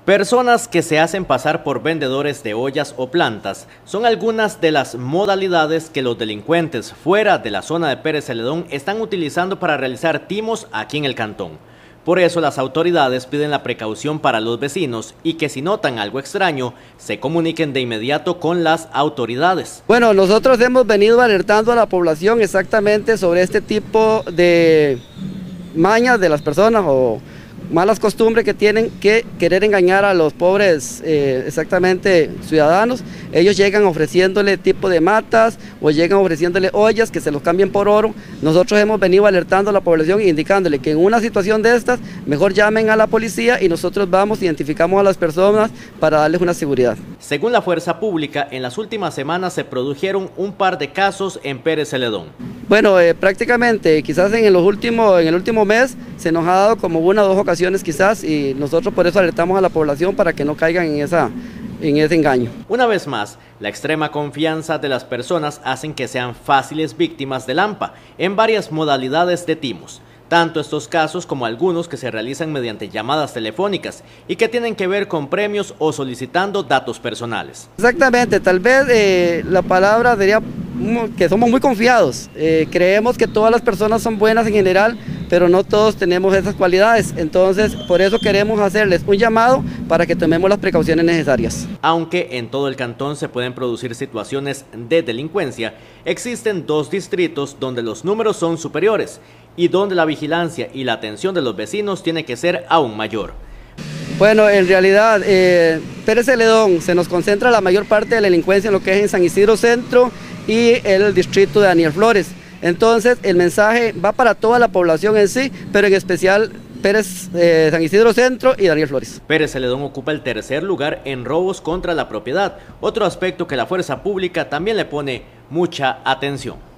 Personas que se hacen pasar por vendedores de ollas o plantas son algunas de las modalidades que los delincuentes fuera de la zona de Pérez Celedón están utilizando para realizar timos aquí en el cantón. Por eso las autoridades piden la precaución para los vecinos y que si notan algo extraño, se comuniquen de inmediato con las autoridades. Bueno, nosotros hemos venido alertando a la población exactamente sobre este tipo de mañas de las personas o malas costumbres que tienen que querer engañar a los pobres exactamente ciudadanos. Ellos llegan ofreciéndole tipo de matas o llegan ofreciéndole ollas que se los cambien por oro. Nosotros hemos venido alertando a la población e indicándole que en una situación de estas mejor llamen a la policía y nosotros vamos, identificamos a las personas para darles una seguridad. Según la Fuerza Pública, en las últimas semanas se produjeron un par de casos en Pérez Celedón. Bueno, prácticamente, quizás en el último mes se nos ha dado como una o dos ocasiones quizás y nosotros por eso alertamos a la población para que no caigan en ese engaño. Una vez más, la extrema confianza de las personas hacen que sean fáciles víctimas del AMPA en varias modalidades de timos. Tanto estos casos como algunos que se realizan mediante llamadas telefónicas y que tienen que ver con premios o solicitando datos personales. Exactamente, tal vez la palabra diría que somos muy confiados, creemos que todas las personas son buenas en general, pero no todos tenemos esas cualidades, entonces por eso queremos hacerles un llamado para que tomemos las precauciones necesarias. Aunque en todo el cantón se pueden producir situaciones de delincuencia, existen dos distritos donde los números son superiores y donde la vigilancia y la atención de los vecinos tiene que ser aún mayor. Bueno, en realidad, Pérez Celedón se nos concentra la mayor parte de la delincuencia en lo que es en San Isidro Centro y el distrito de Daniel Flores. Entonces, el mensaje va para toda la población en sí, pero en especial San Isidro Centro y Daniel Flores. Pérez Celedón ocupa el tercer lugar en robos contra la propiedad, otro aspecto que la Fuerza Pública también le pone mucha atención.